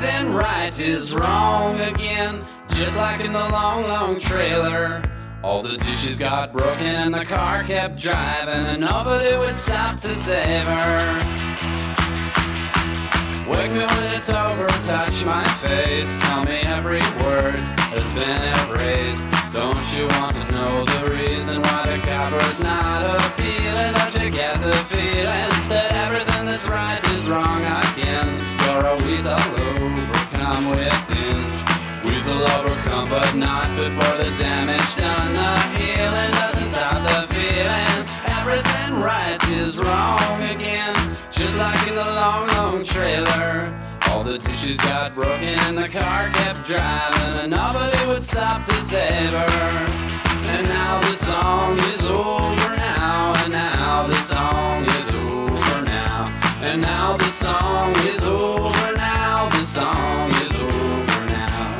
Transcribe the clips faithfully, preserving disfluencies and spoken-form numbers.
Everything right is wrong again, just like in the long, long trailer. All the dishes got broken and the car kept driving, and nobody would stop to save her. Wake me when it's over, touch my face, tell me every word has been erased. Don't you want to know the reason why the copper's not appealing? Don't you get the feeling that everything that's right is wrong again? You're a weasel overcome with tinge, weasel overcome but not before the damage done. The healing doesn't stop the feeling. Everything right is wrong again, just like in the long, long trailer. All the dishes got broken and the car kept driving, and nobody would stop to save her. And now the song is over now, and now the song is over now, and now the song is over now, the song is over now.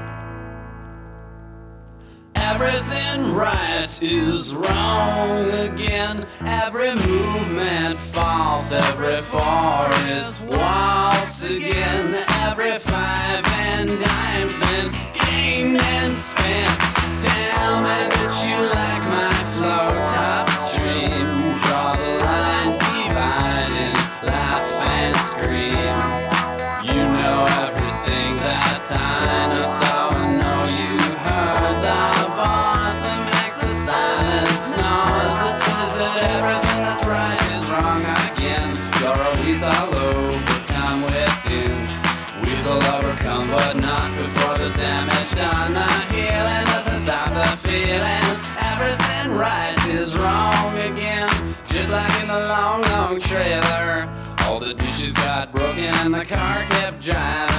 Everything right is wrong again, every movement false, every four is waltz again, every five and dime's been gained and spent. Tell me that you like my flows upstream, draw the line dividing, laugh and scream. You know everything that I know, so I know you heard the voice that makes the silent noise that says that everything that's right is wrong again. You're a weasel overcome with tinge, weasel overcome but not before the damage done. The healing doesn't stop the feeling. Everything right is wrong again, just like in the long, long trailer. All the dishes got broken and the car kept driving.